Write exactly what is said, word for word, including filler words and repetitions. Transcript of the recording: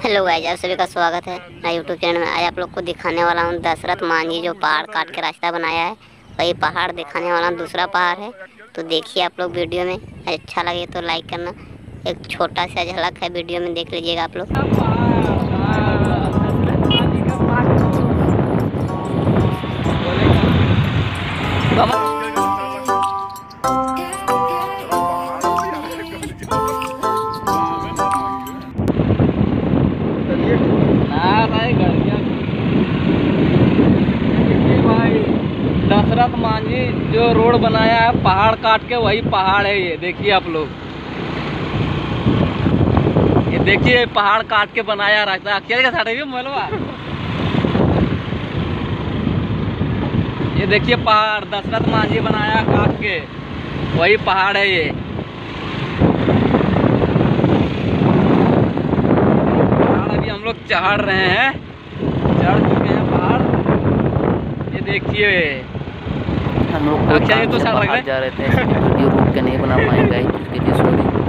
Hello guys, आप सभी का स्वागत है मेरा यूट्यूब चैनल में। आज आप लोग को दिखाने वाला हूँ दशरथ मांझी जो पहाड़ काट के रास्ता बनाया है, वही पहाड़ दिखाने वाला हूँ। दूसरा पहाड़ है तो देखिए आप लोग वीडियो में। अच्छा लगे तो लाइक करना। एक छोटा सा झलक है, वीडियो में देख लीजिएगा आप लोग। दशरथ मांझी जो रोड बनाया है पहाड़ काट के, वही पहाड़ है ये। देखिए आप लोग, ये देखिए पहाड़ काट के बनाया रास्ता। क्या साढ़े भी मोलवा, ये देखिए पहाड़ दशरथ मांझी बनाया काट के, वही पहाड़ है ये। पहाड़ अभी हम लोग चढ़ रहे हैं, चढ़ चुके हैं पहाड़। ये देखिए हम लोग को अच्छा, ये तो काम से लग रहा बाहर है। जा रहे थे, वीडियो रुक के नहीं बना पाएंगे, इसके लिए सॉरी।